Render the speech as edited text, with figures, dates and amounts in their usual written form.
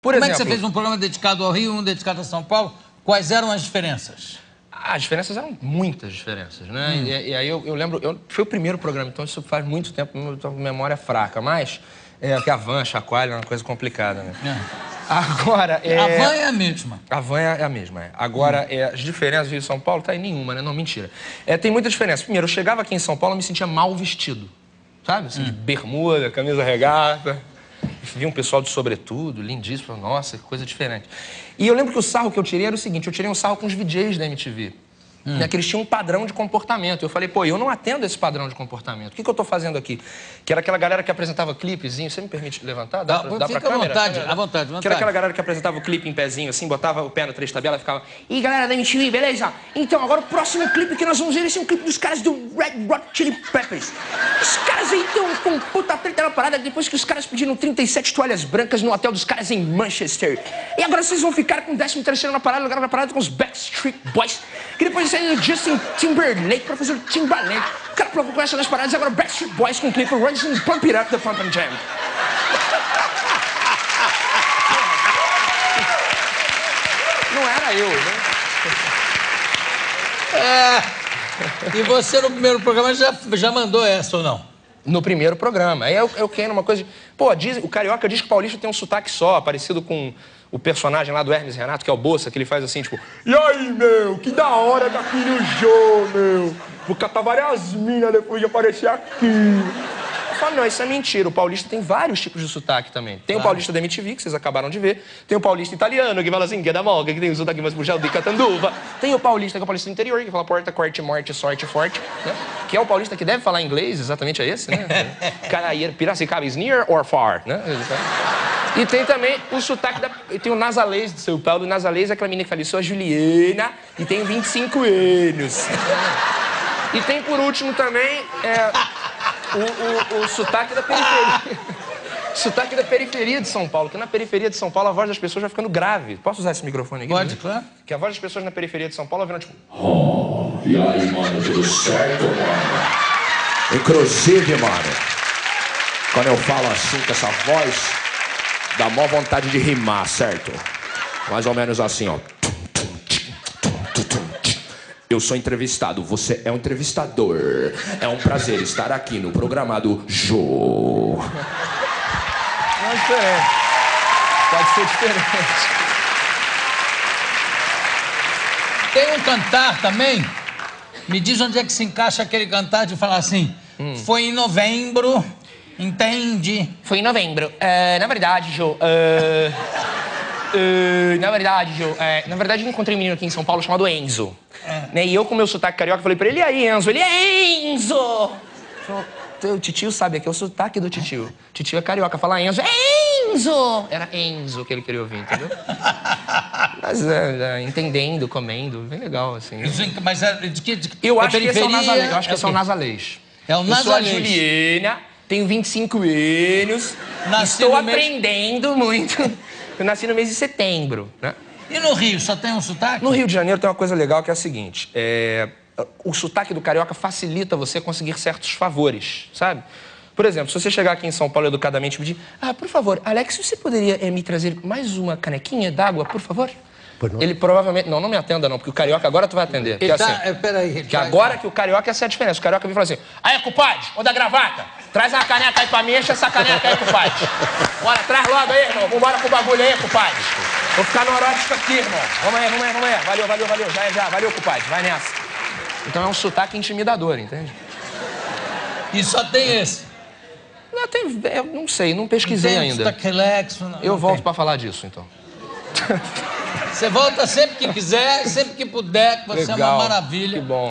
Por Como exemplo, é que você fez um programa dedicado ao Rio e um dedicado a São Paulo? Quais eram as diferenças? as diferenças eram muitas diferenças, né? E aí eu lembro... foi o primeiro programa, então isso faz muito tempo, minha memória é fraca, mas... porque a van, chacoalha, é uma coisa complicada, né? Agora, A van é a mesma. A van é a mesma, é. Agora, as diferenças do Rio e São Paulo, tá aí nenhuma, né? Não, mentira. Tem muita diferença. Primeiro, eu chegava aqui em São Paulo e me sentia mal vestido. Sabe? Assim, de bermuda, camisa regata. Vi um pessoal de sobretudo, lindíssimo. Nossa, que coisa diferente. E eu lembro que o sarro que eu tirei era o seguinte, eu tirei um sarro com os VJs da MTV. Né, que eles tinham um padrão de comportamento. Eu falei, pô, eu não atendo esse padrão de comportamento. O que eu tô fazendo aqui? Que era aquela galera que apresentava clipezinho. Você me permite levantar? Dá pra câmera? À vontade. Que era aquela galera que apresentava o clipe em pezinho, assim, botava o pé no 3 tabela e ficava... E galera da MTV, beleza? Então, agora o próximo clipe que nós vamos ver é um clipe dos caras do Red Hot Chili Peppers. Os caras aí estão com puta treta na parada depois que os caras pediram 37 toalhas brancas no hotel dos caras em Manchester. E agora vocês vão ficar com o 13º na parada, lugar na parada com os Backstreet Boys. Que depois saiu o Justin Timberlake pra fazer o Timbaland. O cara provocou essa nas paradas e agora Backstreet Boys com o clipe Run Pump It Up the Pump and Jam. Não era eu, né? E você no primeiro programa já mandou essa ou não? No primeiro programa. Aí eu caí numa coisa de... Pô, o carioca diz que o paulista tem um sotaque só, parecido com o personagem lá do Hermes Renato, que é o Bolsa, que ele faz assim, tipo... E aí, meu, que da hora daqui no show, meu. Vou catar várias minas depois de aparecer aqui. Eu falo, não, isso é mentira. O paulista tem vários tipos de sotaque também. Tem o paulista da MTV, que vocês acabaram de ver. Tem o paulista italiano, que fala assim, que é da molga, que tem o sotaque mais puxado de Catanduva. Tem o paulista, que é o paulista do interior, que fala porta, corte, morte, sorte, forte, né? Que é o paulista que deve falar inglês, exatamente é esse, né? Piracicaba is near or far, né? E tem também o sotaque da... Tem o nasalês de São Paulo. O nasalês é aquela menina que fala, eu sou a Juliana e tenho 25 anos. E tem, por último, também... O sotaque da periferia. Sotaque da periferia de São Paulo. Que na periferia de São Paulo a voz das pessoas vai ficando grave. Posso usar esse microfone aqui? Pode, claro. Que a voz das pessoas na periferia de São Paulo vai virando tipo... Oh, e aí, mano, tudo certo, mano? Inclusive, mano, quando eu falo assim com essa voz, dá mó vontade de rimar, certo? Mais ou menos assim, ó. Eu sou entrevistado, você é um entrevistador. É um prazer estar aqui no programado Jô. Não é diferente. Pode ser diferente. Tem um cantar também. Me diz onde é que se encaixa aquele cantar de falar assim... Foi em novembro, entende? Foi em novembro. Na verdade, Jô... na verdade, eu encontrei um menino aqui em São Paulo chamado Enzo. Né? E eu, com meu sotaque carioca, falei pra ele, e aí, Enzo? Ele é Enzo! O titio sabe, aqui é o sotaque do titio. Titio é carioca, fala Enzo, é Enzo! Era Enzo que ele queria ouvir, entendeu? Mas, entendendo, comendo, bem legal, assim. Mas de que Eu acho que esse é o nasalês. Eu acho que esse é o nasalês. É o nasalês. Eu sou a Juliana, tenho 25 anos, estou aprendendo muito. Eu nasci no mês de setembro, né? E no Rio, só tem um sotaque? No Rio de Janeiro tem uma coisa legal que é a seguinte, o sotaque do carioca facilita você conseguir certos favores, sabe? Por exemplo, se você chegar aqui em São Paulo educadamente e pedir, por favor, Alex, você poderia me trazer mais uma canequinha d'água, por favor? Ele provavelmente... Não me atenda não, porque o carioca agora tu vai atender. Ele peraí. Que agora que o carioca, essa é a diferença. O carioca vem e fala assim, aí, compadre, ô da gravata, traz uma caneca aí pra mim, enche essa caneca aí, compadre. Bora, traz logo aí, irmão. Vambora com o bagulho aí, compadre. Vou ficar neurótico aqui, irmão. Vamos aí. Valeu. Já. Valeu, compadre. Vai nessa. Então é um sotaque intimidador, entende? E só tem esse? Eu não sei, não pesquisei ainda. Sotaque relax, eu volto pra falar disso, então. Você volta sempre que quiser, sempre que puder, que você é uma maravilha. Que bom.